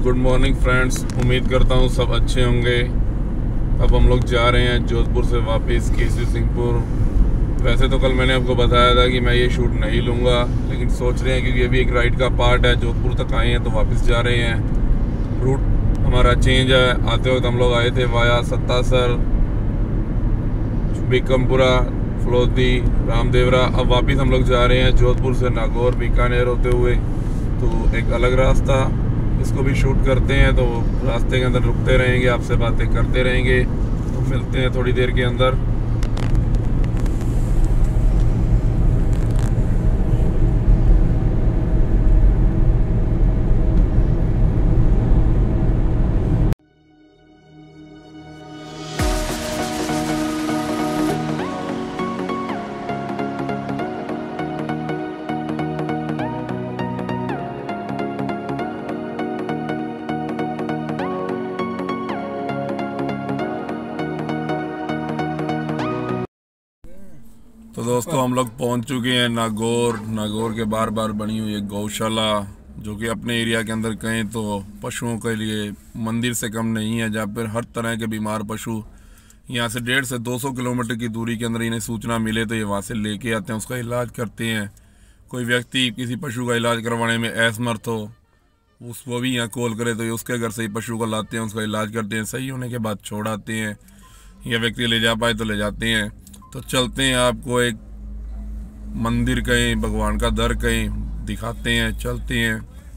Good morning friends, उम्मीद करता हूँ सब अच्छे होंगे। अब हम लोग जा रहे हैं जोधपुर से वापस केसी सिंहपुर। वैसे तो कल मैंने आपको बताया था कि मैं ये शूट नहीं लूँगा, लेकिन सोच रहे हैं क्योंकि ये भी एक राइड का पार्ट है। जोधपुर तक आए हैं तो वापस जा रहे हैं। रूट हमारा चेंज है। आते वक्त हम लोग आए थे वाया सत्तासर, बिकमपुरा, फलोदी, रामदेवरा। अब वापस हम लोग जा रहे हैं जोधपुर से नागौर, बीकानेर होते हुए। तो एक अलग रास्ता, इसको भी शूट करते हैं। तो रास्ते के अंदर रुकते रहेंगे, आपसे बातें करते रहेंगे। तो मिलते हैं थोड़ी देर के अंदर। तो दोस्तों हम लोग पहुंच चुके हैं नागौर। नागौर के बार बार बनी हुई एक गौशाला, जो कि अपने एरिया के अंदर कहें तो पशुओं के लिए मंदिर से कम नहीं है, जहाँ पर हर तरह के बीमार पशु यहाँ से 150 से 200 किलोमीटर की दूरी के अंदर इन्हें सूचना मिले तो ये वहाँ से लेके आते हैं, उसका इलाज करते हैं। कोई व्यक्ति किसी पशु का इलाज करवाने में असमर्थ हो, वो भी यहाँ कॉल करे तो ये उसके घर से ही पशु को लाते हैं, उसका इलाज करते हैं। सही होने के बाद छोड़ आते हैं, या व्यक्ति ले जा पाए तो ले जाते हैं। तो चलते हैं, आपको एक मंदिर कहीं, भगवान का दर कहीं दिखाते हैं, चलते हैं।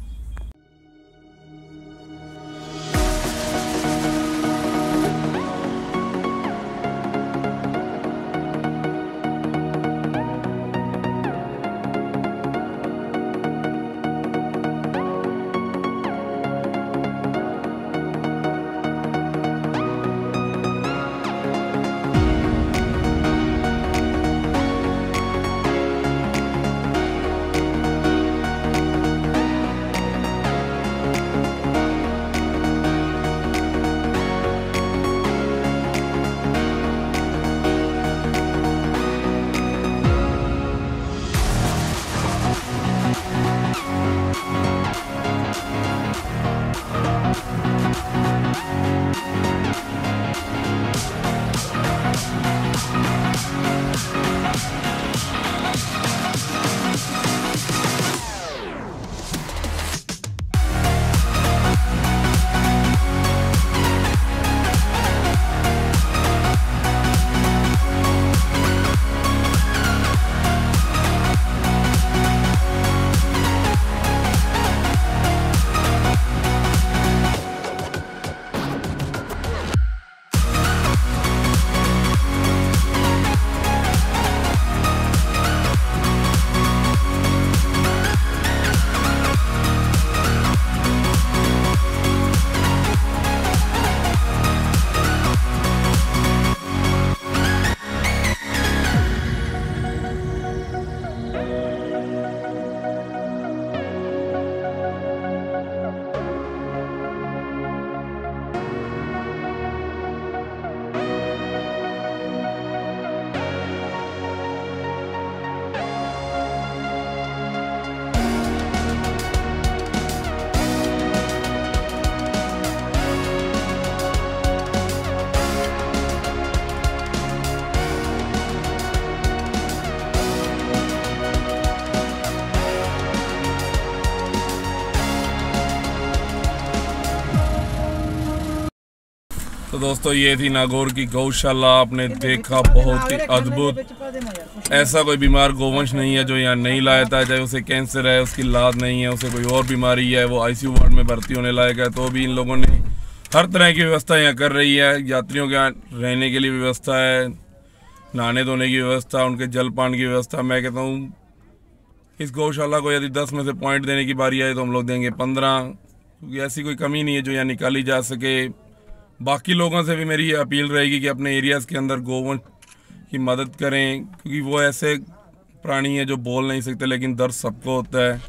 तो दोस्तों ये थी नागौर की गौशाला। आपने देखा, बहुत ही अद्भुत। ऐसा कोई बीमार गोवंश नहीं है जो यहाँ नहीं लाया, चाहे उसे कैंसर है, उसकी लाद नहीं है, उसे कोई और बीमारी है, वो आईसीयू वार्ड में भर्ती होने लायक है, तो भी इन लोगों ने हर तरह की व्यवस्था यहाँ कर रही है। यात्रियों के यहाँ रहने के लिए व्यवस्था है, नहाने धोने की व्यवस्था, उनके जलपान की व्यवस्था। मैं कहता हूँ इस गौशाला को यदि 10 में से पॉइंट देने की बारी आए तो हम लोग देंगे 15, क्योंकि ऐसी कोई कमी नहीं है जो यहाँ निकाली जा सके। बाकी लोगों से भी मेरी ये अपील रहेगी कि अपने एरियाज़ के अंदर गौवंश की मदद करें, क्योंकि वो ऐसे प्राणी है जो बोल नहीं सकते, लेकिन दर्द सबको होता है।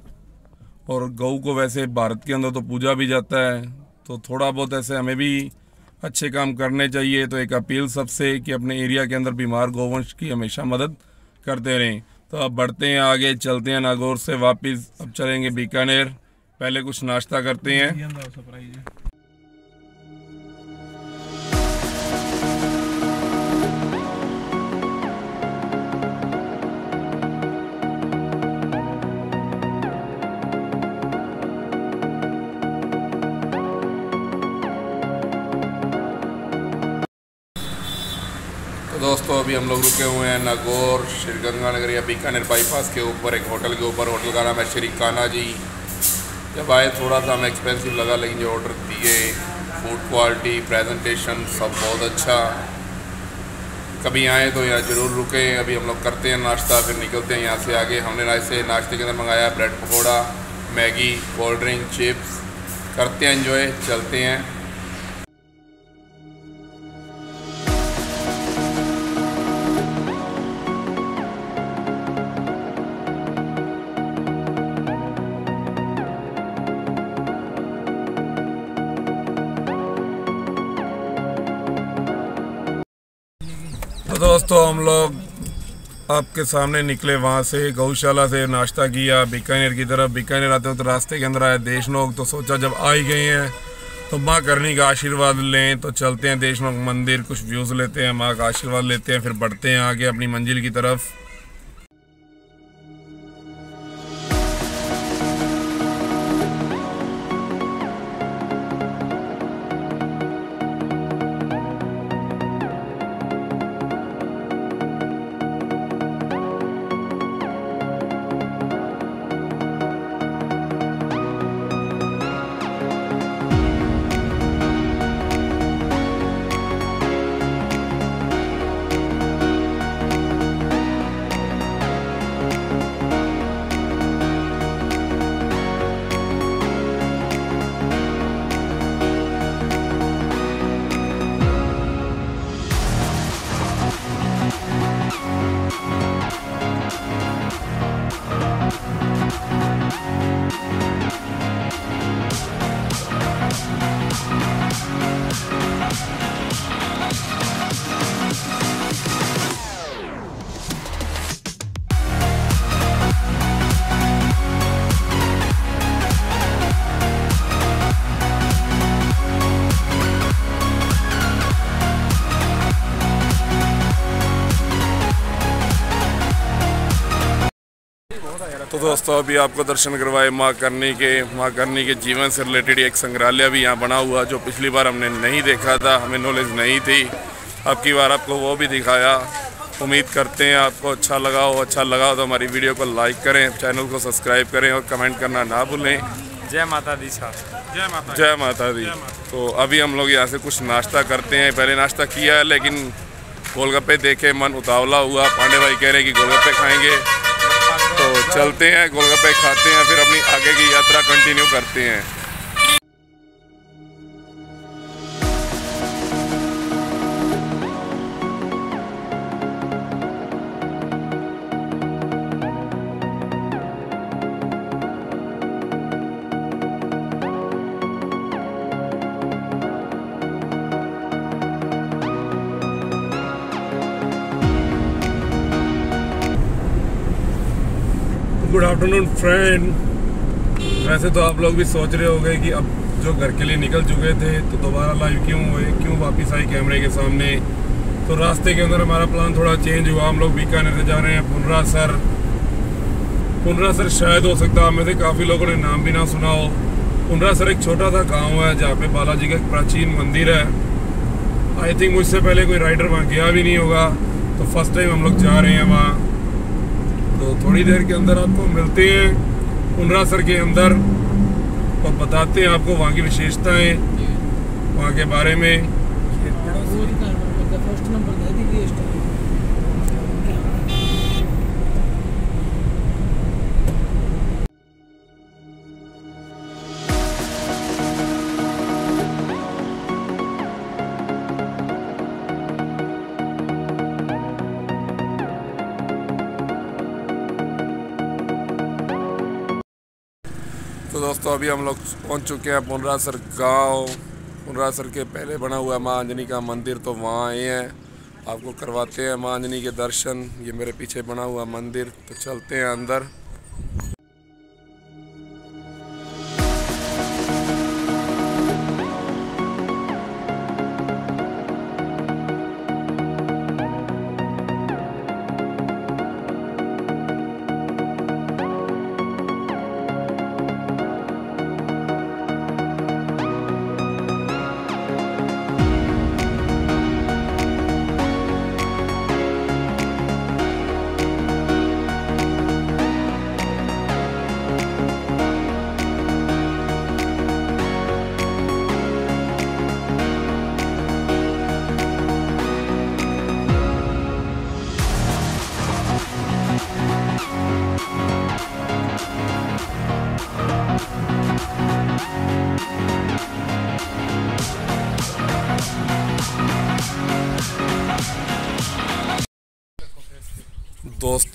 और गऊ को वैसे भारत के अंदर तो पूजा भी जाता है, तो थोड़ा बहुत ऐसे हमें भी अच्छे काम करने चाहिए। तो एक अपील सबसे कि अपने एरिया के अंदर बीमार गौवंश की हमेशा मदद करते रहें। तो अब बढ़ते हैं आगे, चलते हैं नागौर से वापस, अब चलेंगे बीकानेर। पहले कुछ नाश्ता करते हैं। दोस्तों अभी हम लोग रुके हुए हैं नागौर श्रीगंगानगर या बीकानेर बाईपास के ऊपर एक होटल के ऊपर। होटल का नाम है श्री कान्हा जी। जब आए थोड़ा सा हमें एक्सपेंसिव लगा, लेकिन जो ऑर्डर दिए, फूड क्वालिटी, प्रेजेंटेशन सब बहुत अच्छा। कभी आए तो यहाँ ज़रूर रुकें। अभी हम लोग करते हैं नाश्ता, फिर निकलते हैं यहाँ से आगे। हमने नाश्ते के अंदर मंगाया bread pakora, Maggi, cold drink, chips. करते हैं एंजॉय, चलते हैं। तो दोस्तों हम लोग आपके सामने निकले वहाँ से, गौशाला से नाश्ता किया बीकानेर की तरफ। बीकानेर आते हो तो रास्ते के अंदर आए देशनोक, तो सोचा जब आ ही गए हैं तो माँ करनी का आशीर्वाद लें। तो चलते हैं देशनोक मंदिर, कुछ व्यूज़ लेते हैं, माँ का आशीर्वाद लेते हैं, फिर बढ़ते हैं आगे अपनी मंजिल की तरफ। तो दोस्तों अभी आपको दर्शन करवाए माँ करनी के जीवन से रिलेटेड एक संग्रहालय भी यहाँ बना हुआ, जो पिछली बार हमने नहीं देखा था, हमें नॉलेज नहीं थी। अब की बार आपको वो भी दिखाया। उम्मीद करते हैं आपको अच्छा लगा हो तो हमारी वीडियो को लाइक करें, चैनल को सब्सक्राइब करें और कमेंट करना ना भूलें। जय माता दी साहब। जय माता दी। तो अभी हम लोग यहाँ से कुछ नाश्ता करते हैं। पहले नाश्ता किया है, लेकिन गोलगप्पे देखे मन उतावला हुआ। पांडे भाई कह रहे हैं कि गोलगप्पे खाएंगे, तो चलते हैं गोलगप्पे खाते हैं, फिर अपनी आगे की यात्रा कंटिन्यू करते हैं। Good afternoon friend. वैसे तो आप लोग भी सोच रहे होंगे कि अब जो घर के लिए निकल चुके थे तो दोबारा लाइव क्यों हुए, क्यों वापस आई कैमरे के सामने। तो रास्ते के अंदर हमारा प्लान थोड़ा चेंज हुआ। हम लोग बीकानेर से जा रहे हैं पुनरासर। पुनरासर शायद हो सकता है हमें से काफ़ी लोगों ने नाम भी ना सुना हो। पुनरासर एक छोटा सा गाँव है जहाँ पे बालाजी का एक प्राचीन मंदिर है। आई थिंक मुझसे पहले कोई राइडर वहाँ गया भी नहीं होगा, तो फर्स्ट टाइम हम लोग जा रहे हैं वहाँ। तो थोड़ी देर के अंदर आपको मिलते हैं पुनरासर के अंदर, तो बताते हैं आपको वहाँ की विशेषताएं, वहाँ के बारे में। तो दोस्तों अभी हम लोग पहुंच चुके हैं पुनरासर गांव। पुनरासर के पहले बना हुआ माँ अंजनी का मंदिर, तो वहाँ आए हैं, आपको करवाते हैं माँ अंजनी के दर्शन। ये मेरे पीछे बना हुआ मंदिर, तो चलते हैं अंदर।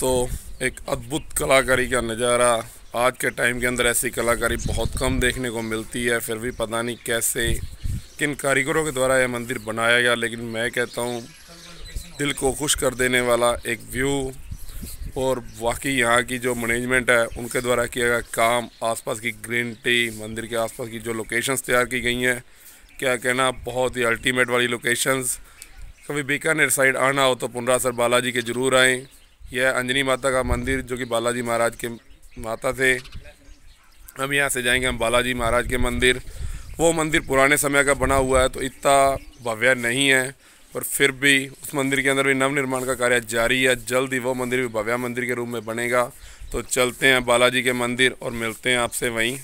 दोस्तों, एक अद्भुत कलाकारी का नज़ारा। आज के टाइम के अंदर ऐसी कलाकारी बहुत कम देखने को मिलती है, फिर भी पता नहीं कैसे किन कारीगरों के द्वारा यह मंदिर बनाया गया, लेकिन मैं कहता हूँ दिल को खुश कर देने वाला एक व्यू। और वाकई यहाँ की जो मैनेजमेंट है उनके द्वारा किया गया काम, आसपास की ग्रीनरी, मंदिर के आसपास की जो लोकेशंस तैयार की गई हैं, क्या कहना, बहुत ही अल्टीमेट वाली लोकेशंस। कभी बीकानेर साइड आना हो तो पुनरासर बालाजी के ज़रूर आएँ। यह अंजनी माता का मंदिर जो कि बालाजी महाराज के माता थे। हम यहाँ से जाएंगे हम बालाजी महाराज के मंदिर। वो मंदिर पुराने समय का बना हुआ है तो इतना भव्य नहीं है, पर फिर भी उस मंदिर के अंदर भी नवनिर्माण का कार्य जारी है। जल्द ही वो मंदिर भी भव्य मंदिर के रूप में बनेगा। तो चलते हैं बालाजी के मंदिर और मिलते हैं आपसे वहीं।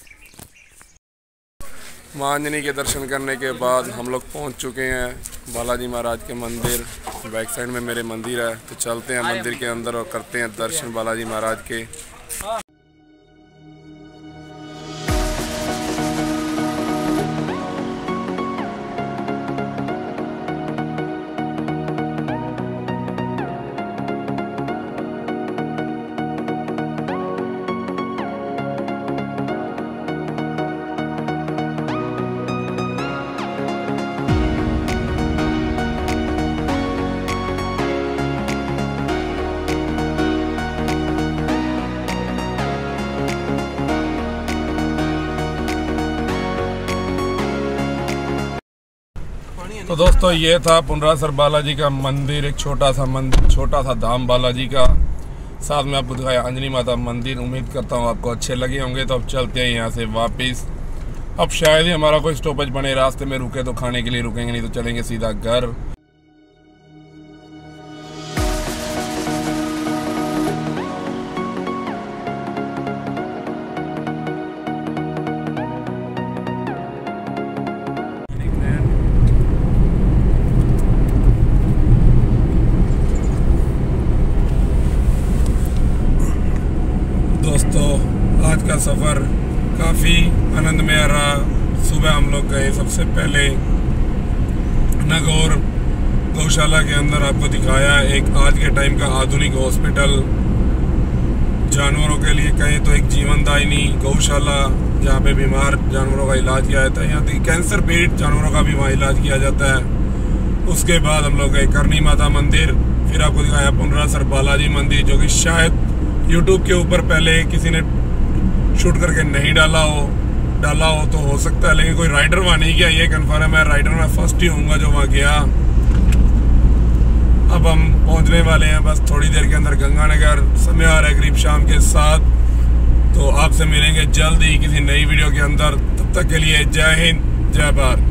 माँ अंजनी के दर्शन करने के बाद हम लोग पहुंच चुके हैं बालाजी महाराज के मंदिर। बैक साइड में मेरे मंदिर है, तो चलते हैं मंदिर के अंदर और करते हैं दर्शन बालाजी महाराज के। तो दोस्तों, ये था पुनरासर बालाजी का मंदिर, एक छोटा सा धाम बालाजी का। साथ में आपको दिखाया अंजनी माता मंदिर। उम्मीद करता हूँ आपको अच्छे लगे होंगे। तो अब चलते हैं यहाँ से वापस। अब शायद ही हमारा कोई स्टॉपेज बने, रास्ते में रुके तो खाने के लिए रुकेंगे, नहीं तो चलेंगे सीधा घर। दोस्तों, आज का सफ़र काफ़ी आनंदमय रहा। सुबह हम लोग गए सबसे पहले नागौर गौशाला के अंदर, आपको दिखाया एक आज के टाइम का आधुनिक हॉस्पिटल। जानवरों के लिए कहें तो एक जीवनदायिनी गौशाला, जहाँ पे बीमार जानवरों का इलाज किया जाता है। यहाँ तक कैंसर पीड़ित जानवरों का भी वहाँ इलाज किया जाता है। उसके बाद हम लोग गए करनी माता मंदिर। फिर आपको दिखाया पुनरासर बालाजी मंदिर, जो कि शायद यूट्यूब के ऊपर पहले किसी ने शूट करके नहीं डाला हो तो हो सकता है, लेकिन कोई राइडर वहाँ नहीं गया, ये कन्फर्म है। मैं राइडर में फर्स्ट ही होऊंगा जो वहाँ गया। अब हम पहुँचने वाले हैं बस थोड़ी देर के अंदर गंगानगर। समय आ रहा है करीब शाम के 7। तो आपसे मिलेंगे जल्द ही किसी नई वीडियो के अंदर। तब तक के लिए जय हिंद, जय भारत।